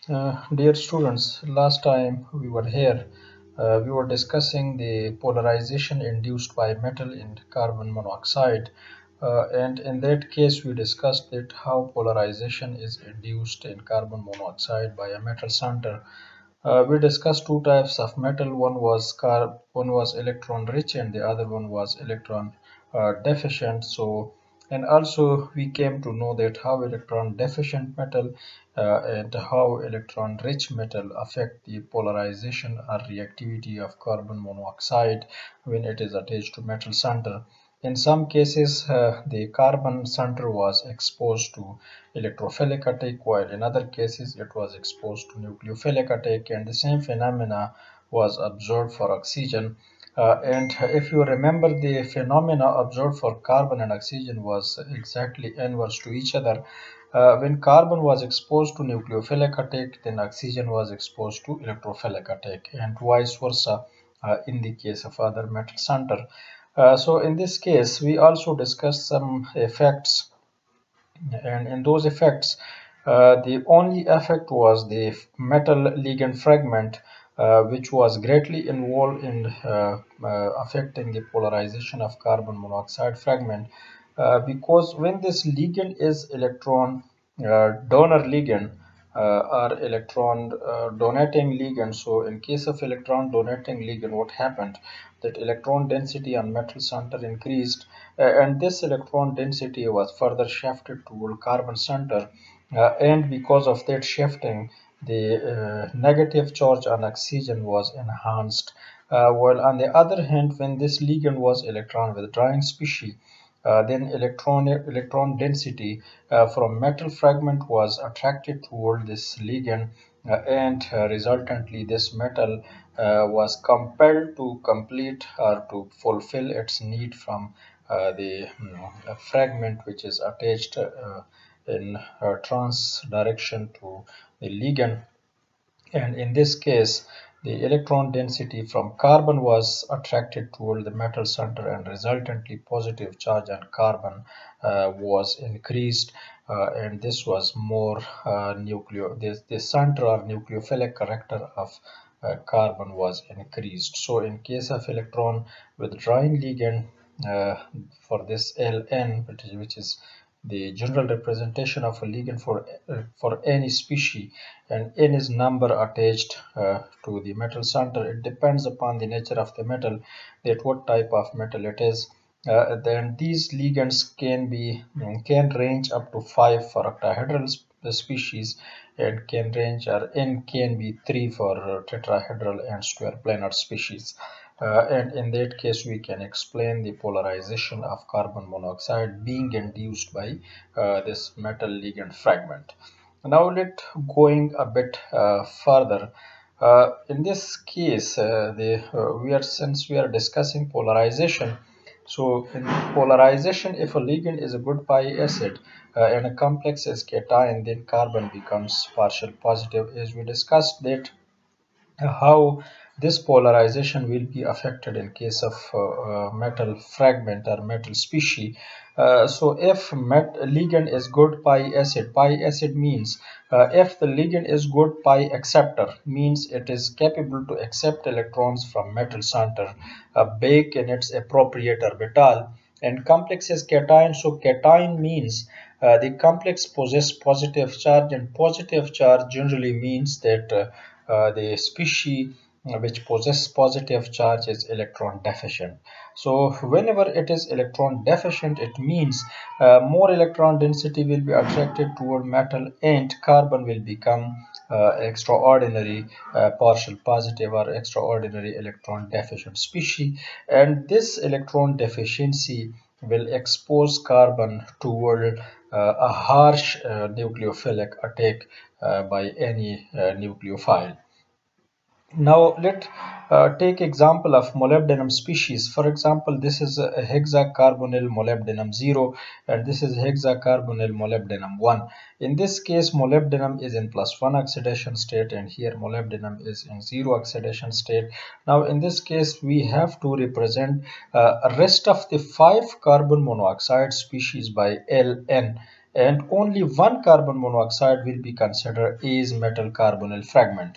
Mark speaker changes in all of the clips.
Speaker 1: Dear students, last time we were here, we were discussing the polarization induced by metal in carbon monoxide. And in that case, we discussed that how polarization is induced in carbon monoxide by a metal center. We discussed two types of metal. One was electron rich, and the other one was electron deficient. And also we came to know that how electron deficient metal and how electron rich metal affect the polarization or reactivity of carbon monoxide when it is attached to metal center. In some cases, the carbon center was exposed to electrophilic attack, while in other cases it was exposed to nucleophilic attack, and the same phenomena was observed for oxygen. And if you remember, the phenomena observed for carbon and oxygen was exactly inverse to each other. When carbon was exposed to nucleophilic attack, then oxygen was exposed to electrophilic attack, and vice versa in the case of other metal center. So in this case, we also discussed some effects, and in those effects, the only effect was the metal ligand fragment, which was greatly involved in affecting the polarization of carbon monoxide fragment, because when this ligand is electron donor ligand or electron donating ligand. So in case of electron donating ligand, what happened, that electron density on metal center increased, and this electron density was further shifted toward carbon center, and because of that shifting, the negative charge on oxygen was enhanced, while on the other hand, when this ligand was electron withdrawing species, then electron density from metal fragment was attracted toward this ligand, and resultantly this metal was compelled to complete or to fulfill its need from the fragment which is attached in trans direction to the ligand. And in this case, the electron density from carbon was attracted toward the metal center, and resultantly positive charge on carbon was increased, and this was more the center or nucleophilic character of carbon was increased. So in case of electron withdrawing ligand, uh, for this Ln, which is the general representation of a ligand for any species, and n is number attached to the metal center. It depends upon the nature of the metal, that what type of metal it is. Then these ligands can range up to 5 for octahedral species, and can range, or n can be 3 for tetrahedral and square planar species. And in that case, we can explain the polarization of carbon monoxide being induced by this metal ligand fragment. Now let going a bit further. In this case, since we are discussing polarization, so in polarization, if a ligand is a good pi acid and a complex is cation, then carbon becomes partial positive. As we discussed that how this polarization will be affected in case of metal fragment or metal species. So if ligand is good pi acid means if the ligand is good pi acceptor, means it is capable to accept electrons from metal center back in its appropriate orbital. And complex is cation, so cation means the complex possess positive charge, and positive charge generally means that the species which possess positive charge is electron deficient. So whenever it is electron deficient, it means more electron density will be attracted toward metal, and carbon will become extraordinary partial positive or extraordinary electron deficient species, and this electron deficiency will expose carbon toward a harsh nucleophilic attack by any nucleophile. Now let take example of molybdenum species. For example, this is a hexacarbonyl molybdenum 0, and this is hexacarbonyl molybdenum 1. In this case, molybdenum is in +1 oxidation state, and here molybdenum is in 0 oxidation state. Now in this case, we have to represent rest of the 5 carbon monoxide species by Ln. and only one carbon monoxide will be considered as metal carbonyl fragment.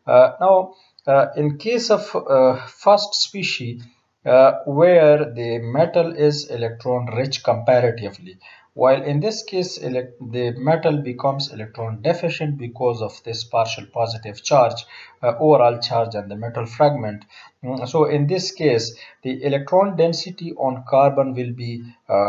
Speaker 1: In case of first species, where the metal is electron rich comparatively, while in this case the metal becomes electron deficient because of this partial positive charge, overall charge on the metal fragment. So in this case the electron density on carbon will be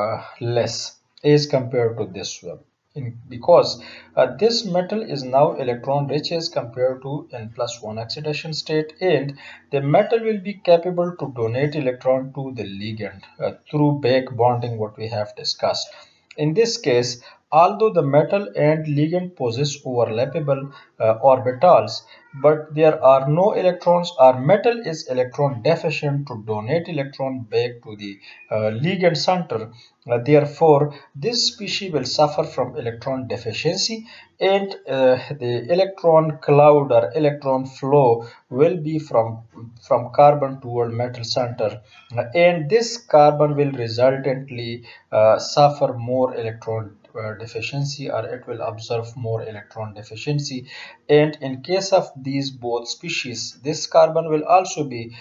Speaker 1: less as compared to this one, because this metal is now electron rich as compared to N+1 oxidation state, and the metal will be capable to donate electron to the ligand through back bonding, what we have discussed. In this case, although the metal and ligand possess overlappable orbitals, but there are no electrons, or metal is electron deficient to donate electron back to the ligand center. Therefore, this species will suffer from electron deficiency, and the electron cloud or electron flow will be from carbon toward metal center, and this carbon will resultantly suffer more electron deficiency, or it will observe more electron deficiency. And in case of these both species, this carbon will also be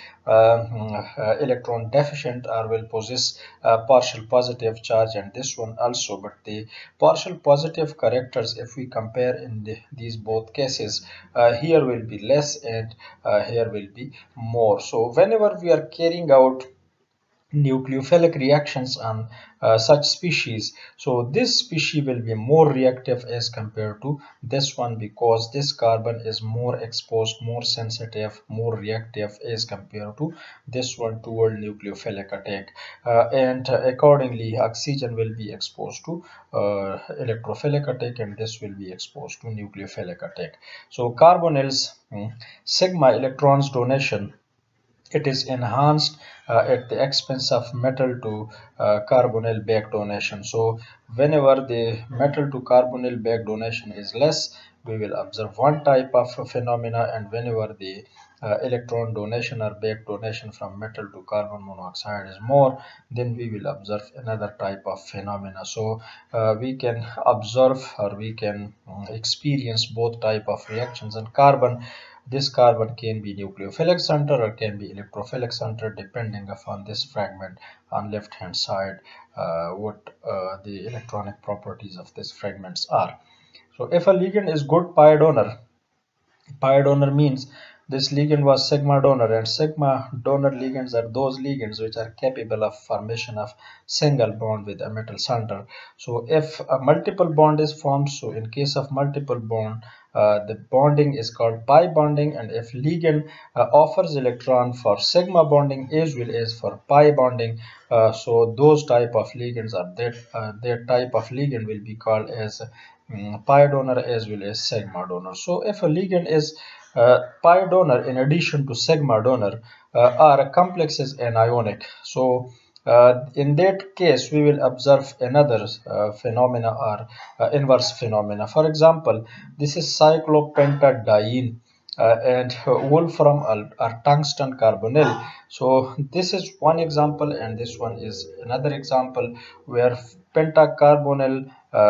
Speaker 1: electron deficient, or will possess partial positive charge, and this one also. But the partial positive characters, if we compare in these both cases, here will be less, and here will be more. So whenever we are carrying out nucleophilic reactions on such species, so this species will be more reactive as compared to this one, because this carbon is more exposed, more sensitive, more reactive as compared to this one toward nucleophilic attack, and accordingly oxygen will be exposed to electrophilic attack, and this will be exposed to nucleophilic attack. So carbonyls sigma electrons donation, it is enhanced at the expense of metal to carbonyl back donation. So whenever the metal to carbonyl back donation is less, we will observe one type of phenomena, and whenever the electron donation or back donation from metal to carbon monoxide is more, then we will observe another type of phenomena. So we can observe, or we can experience both type of reactions on carbon. This carbon can be nucleophilic center or can be electrophilic center, depending upon this fragment on left hand side, what the electronic properties of these fragments are. So if a ligand is good pi donor, pi donor means this ligand was sigma donor, and sigma donor ligands are those ligands which are capable of formation of single bond with a metal center. So if a multiple bond is formed, so in case of multiple bond, the bonding is called pi bonding, and if ligand offers electron for sigma bonding as well as for pi bonding, so those type of ligands, are that type of ligand will be called as pi donor as well as sigma donor. So if a ligand is pi donor in addition to sigma donor, or complex is anionic, so in that case we will observe another phenomena, or inverse phenomena. For example, this is cyclopentadiene and wolfram or tungsten carbonyl. So this is one example, and this one is another example, where pentacarbonyl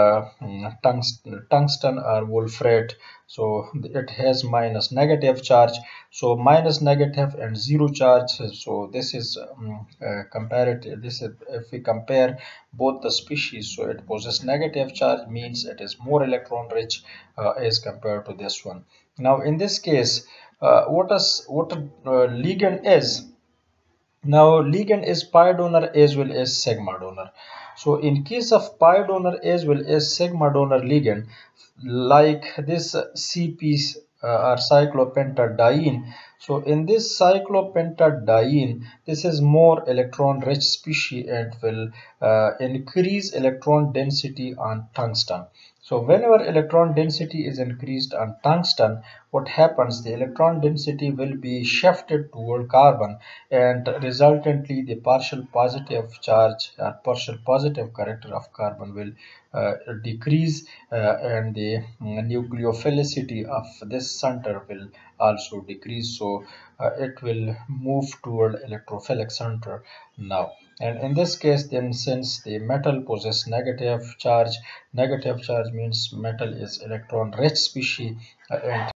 Speaker 1: tungsten or wolfrate, so it has minus negative charge, so minus negative and zero charge. So this is comparative, this is, if we compare both the species, so it possesses negative charge, means it is more electron rich as compared to this one. Now in this case, what a ligand is, now ligand is pi donor as well as sigma donor. So in case of pi donor as well as sigma donor ligand, like this CP or cyclopentadiene, so in this cyclopentadiene, this is more electron rich species and will increase electron density on tungsten. So whenever electron density is increased on tungsten, what happens, the electron density will be shifted toward carbon, and resultantly the partial positive charge or partial positive character of carbon will decrease, and the nucleophilicity of this center will also decrease. So it will move toward electrophilic center now. And in this case, then, since the metal possesses negative charge means metal is electron rich species, and